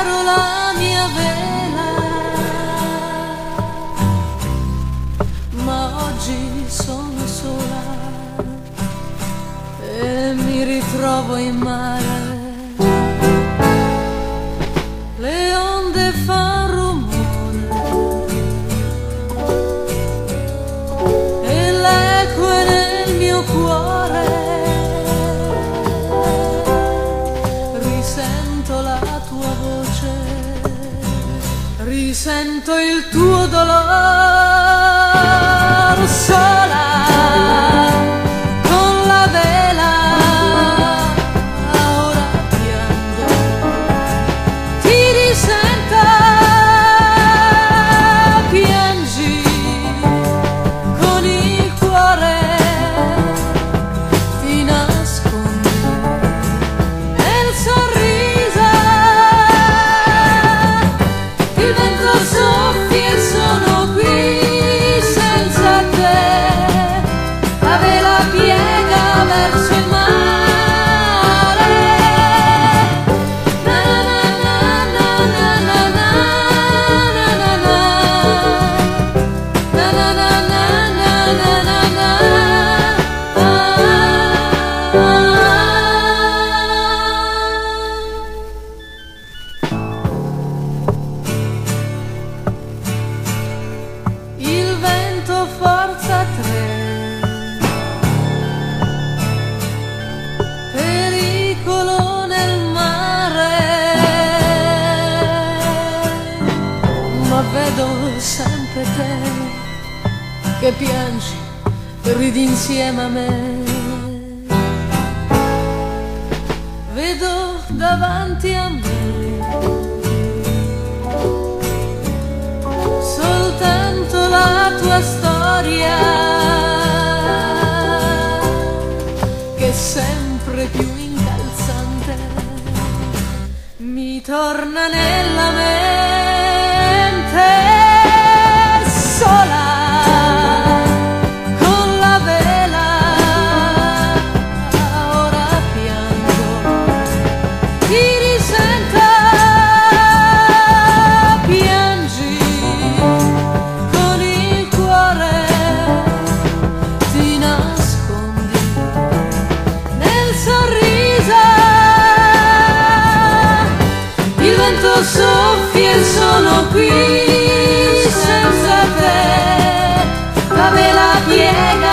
ero la mia vela, ma oggi sono sola e mi ritrovo in mare. Le onde fan rumore e l'eco è nel mio cuore. Risento la tua voce, risento il tuo dolore. Sola con la vela ora piango, ti risento, piangi con il cuore, ti nascondi nel sorriso. Il vento soffia e sono qui senza te, la vela piega verso il mare. Na na na na na na na na na na na na na na. Il vento forza 3, pericolo nel mare, ma vedo sempre te che piangi e ridi insieme a me. Vedo davanti a me soltanto la tua storia, che è sempre più incalzante mi torna nella mente. Sola con la vela ora piango, ti risento, piangi con il cuore, ti nascondi nel sorriso. Il vento soffia e sono qui senza te, la vela piega